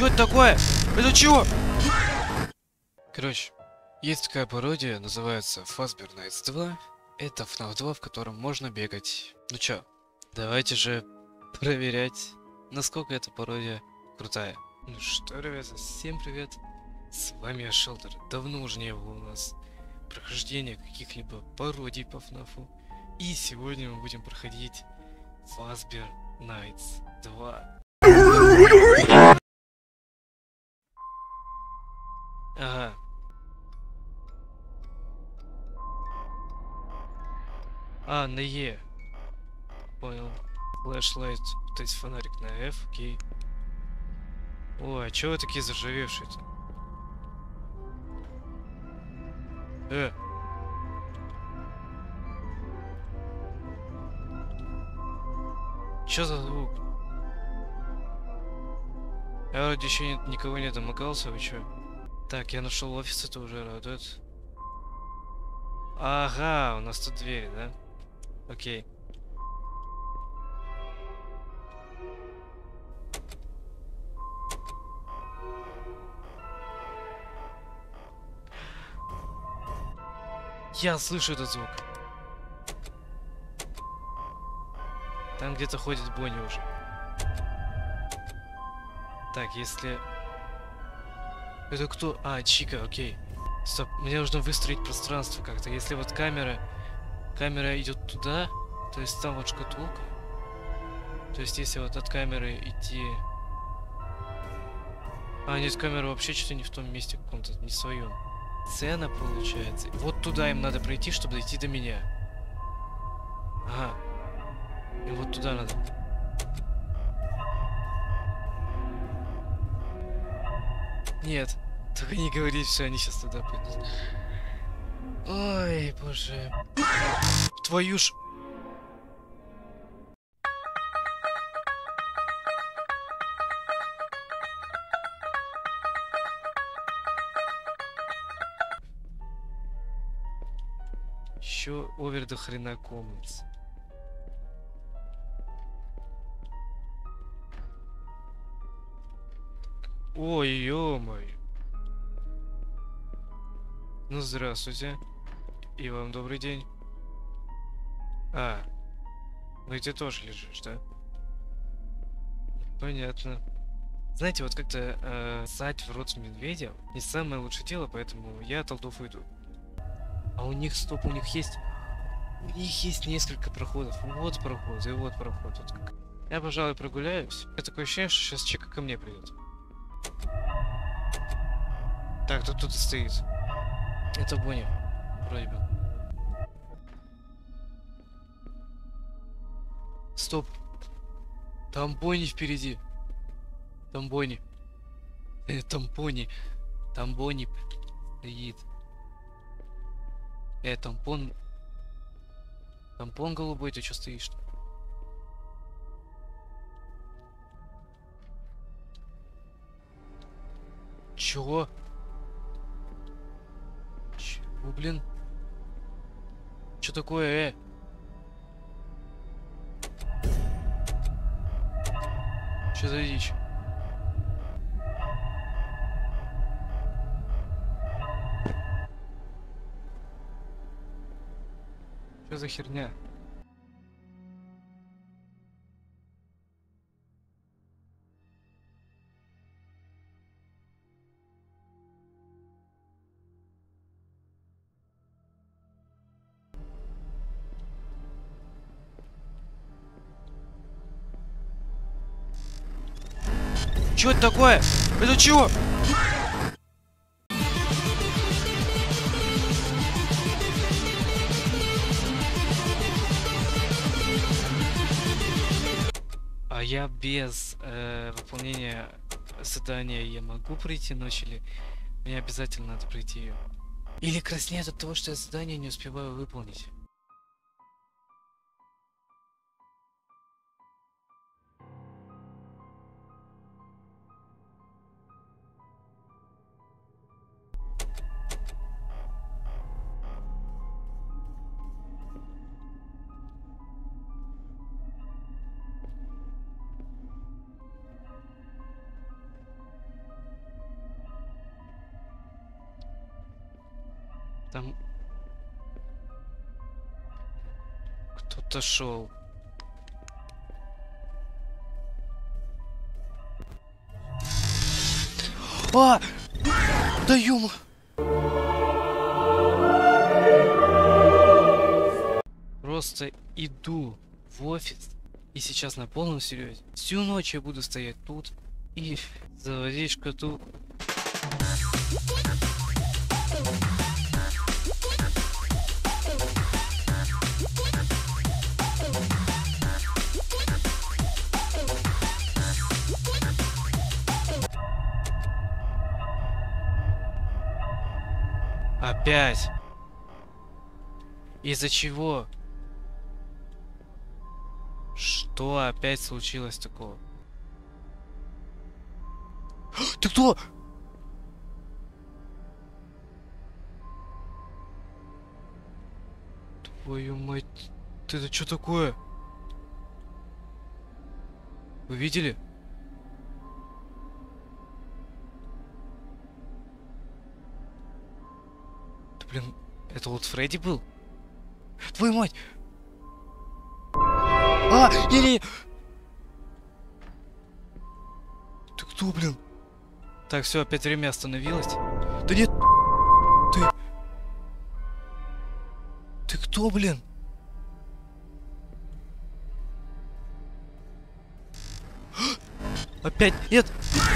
Чё это такое? Это чего? Короче, есть такая пародия, называется Fazbear Nights 2. Это FNAF 2, в котором можно бегать. Ну чё, давайте же проверять, насколько эта пародия крутая. Ну что, ребята, всем привет. С вами я, Шелтер. Давно уже не было у нас прохождения каких-либо пародий по FNAF. И сегодня мы будем проходить Fazbear Nights 2. Ага. А, на Е. Понял. Flashlight, то есть фонарик на F, окей. Ой, а чё вы такие заржавевшие-то? Чё за звук? Я вроде еще никого не домогался, вы чё? Так, я нашел офис, это уже радует. Ага, у нас тут двери, да? Окей. Я слышу этот звук. Там где-то ходит Бонни уже. Так, если... Это кто? А, Чика, окей. Стоп, мне нужно выстроить пространство как-то. Если вот камера идет туда, то есть там вот шкатулка. То есть если вот от камеры идти... А, нет, камера вообще что-то не в том месте каком-то, не своем. Сцена получается. Вот туда им надо пройти, чтобы дойти до меня. Ага. И вот туда надо. Нет. Только не говори, что они сейчас туда пойдут. Ой, боже. Твою ж... Еще овер до хрена комнат. Ой, ё-моё. Ну, здравствуйте. И вам добрый день. А, ну и ты тоже лежишь, да? Понятно. Знаете, вот как-то ссать в рот медведя не самое лучшее дело, поэтому я от олдов уйду. А у них, стоп, у них есть несколько проходов. Вот проход, и вот проход. Вот как. Я, пожалуй, прогуляюсь. Я такое ощущение, что сейчас Чика ко мне придет. Так, тут кто-то стоит. Это Бонни, вроде бы. Стоп. Там Бонни впереди. Там Бонни. Там Бонни. Там Бонни стоит. Тампон. Тампон голубой, ты что стоишь? Чего? Чего, блин? Что такое, Что за дичь? Что за херня? Что это такое? Это чего? А я без выполнения задания я могу пройти ночь или мне обязательно надо пройти ее? Или краснеет от того, что я задание не успеваю выполнить? Там кто-то шел. А! Да ё-мо! Просто иду в офис, и сейчас на полном серьезе. Всю ночь я буду стоять тут и заводить шкатулку. Опять? Из-за чего? Что опять случилось такого? Ты кто? Твою мать, ты это что такое? Вы видели? Да блин, это вот Фредди был? Твою мать! А, не-не! Ты кто, блин? Так, все, опять время остановилось. Да нет! Ты... Ты кто, блин? Опять... Нет!